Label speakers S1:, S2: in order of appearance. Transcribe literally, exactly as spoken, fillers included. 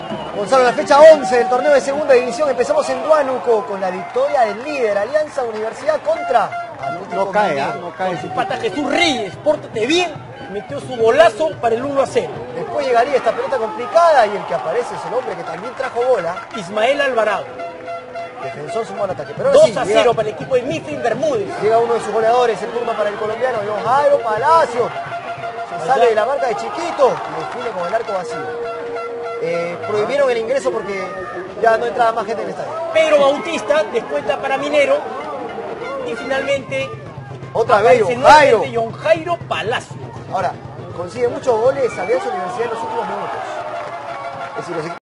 S1: Gonzalo, la fecha once del torneo de segunda división. Empezamos en Huánuco con la victoria del líder, Alianza Universidad contra Atlético
S2: No cae,
S1: Minero.
S2: ¿eh? no cae.
S3: Su pata Jesús Reyes, pórtate bien, metió su golazo para el uno a cero.
S1: Después llegaría esta pelota complicada y el que aparece es el hombre que también trajo bola.
S3: Ismael Alvarado.
S1: Defensor sumó al ataque. Pero ahora
S3: dos
S1: sí,
S3: a
S1: llega,
S3: cero para el equipo de Mifflin Bermúdez.
S1: llega uno de sus goleadores, el turno para el colombiano, John Jairo Palacio. Se sale de la marca de chiquito y define con el arco vacío. Eh, prohibieron el ingreso porque ya no entraba más gente en el estadio.
S3: Pedro Bautista descuenta para Minero. Y finalmente,
S1: Otra vez,
S3: aparece
S1: John Jairo.
S3: nuevamente John Jairo Palacio.
S1: Ahora, consigue muchos goles Alianza Universidad en los últimos minutos. Es decir, los